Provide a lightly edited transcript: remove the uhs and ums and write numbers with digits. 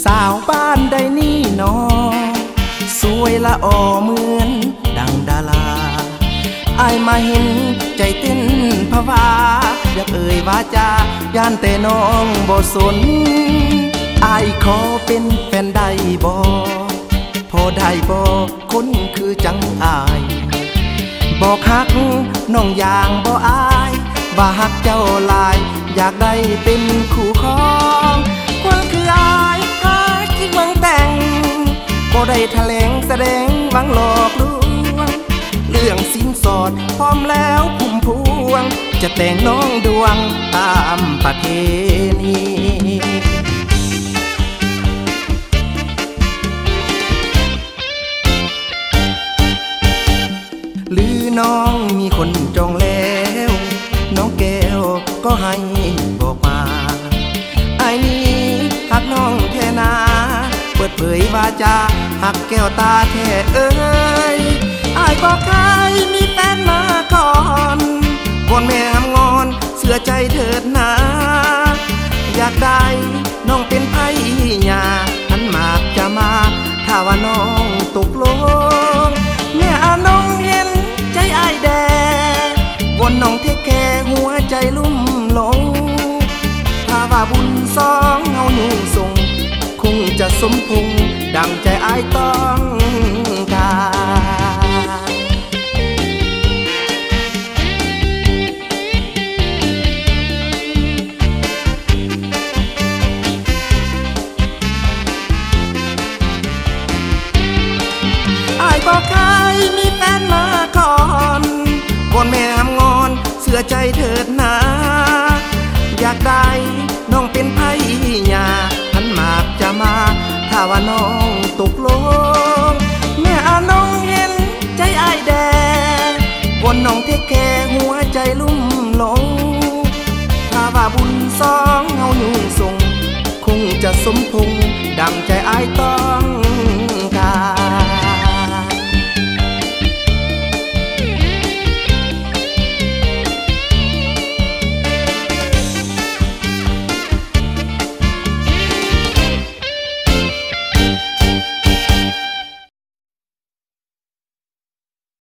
สาวบ้านใดนี่นอสวยละออเหมือนดังดาราอายมาเห็นใจเต้นภาวาอยากเอ่ยวาจาย่านแต่น้องบ่สนอายขอเป็นแฟนได้บ่พอได้บ่คนคือจังอายบอกฮักน้องอย่างบ่อายว่าฮักเจ้าลายอยากได้เป็นคู่ครองคนคืออายหาที่หวังแต่งบ่ได้แถลงแสดงหวังหลอกลวงเรื่องสินสอดพร้อมแล้วพุ่มพวงจะแต่งน้องดวงตามประเพณีหรือน้องมีคนจองแล้วน้องแก้วก็ให้บอกมาไอ้นี้หักน้องแค่นาเปิดเผยวาจาหักแก้วตาแท้เอ้ยอายก็เคยมีแฟนมาก่อนวอนแม่งงอนเสื่อใจเถิดนาอยากได้น้องเป็นไผ่ยาหันมากจะมาถ้าว่าน้องตกลงแม่น้องเห็นใจอายแดวอนน้องเทคแค่หัวใจลุ่มหลงถ้าว่าบุญสองเฮาอยู่ส่งคงจะสมพงษ์ดังใจอายต้องการอายก็เคยมีแฟนมาก่อนวอนแม่งอนเสื่อใจเถิดนาอยากได้น้องเป็นไผ่ยาหันมากจะมาถ้าว่าน้องตกลงแม่น้องเห็นใจอายแดวอนน้องเทคแค่หัวใจลุ่มหลงถ้าว่าบุญสองเฮาอยู่ส่งคงจะสมพงษ์ดังใจอายต้องการ